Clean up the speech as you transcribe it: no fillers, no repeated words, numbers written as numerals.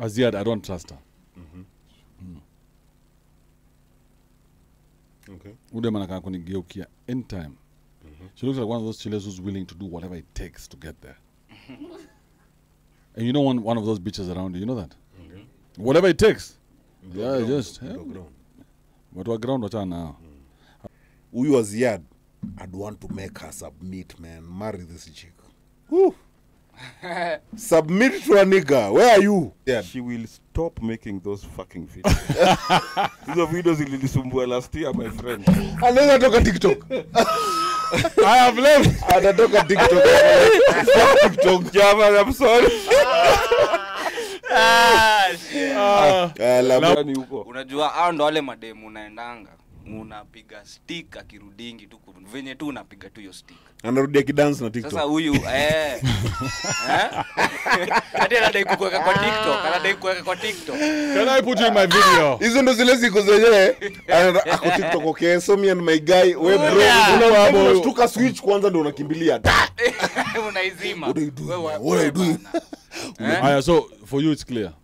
Azziad, I don't trust her. Okay. Ude manaka kunigeukia in time. She looks like one of those chillers who's willing to do whatever it takes to get there. And you don't want one of those bitches around you, you know that? Whatever it takes. Yeah, ground, just. But we're ground wacha now. Huyu Azziad, I'd want to make her submit, man. Marry this chick. Woo. Submit to a nigga. Where are you? Yeah. She will stop making those fucking videos. These videos ilinisumbua last year, my friend. Anaweza toka TikTok. I have left. Anatoka TikTok. TikTok. Javan, I'm sorry. Unajua hao ndo wale mademu unaendanga unapiga stick akirudingi tu venye tu unapiga tu hiyo stick anarudia kidance na TikTok. Sasa huyu hadi anadai kuweka kwa TikTok. Can I put you in my video? Hizo ndo zile siku zenyewe ako TikTok. Okay, so me and my guy we bro unashtuka switch kwanza ndo unakimbilia unaizima. What are you doing? So for you it's clear.